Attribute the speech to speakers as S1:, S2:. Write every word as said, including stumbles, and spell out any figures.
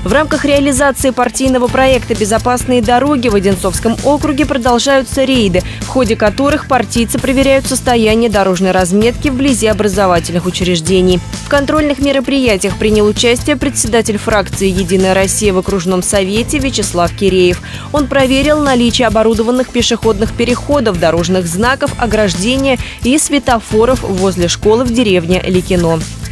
S1: В рамках реализации партийного проекта «Безопасные дороги» в Одинцовском округе продолжаются рейды, в ходе которых партийцы проверяют состояние дорожной разметки вблизи образовательных учреждений. В контрольных мероприятиях принял участие председатель фракции «Единая Россия» в окружном совете Вячеслав Киреев. Он проверил наличие оборудованных пешеходных переходов, дорожных знаков, ограждения и светофоров возле школы в деревне Ликино.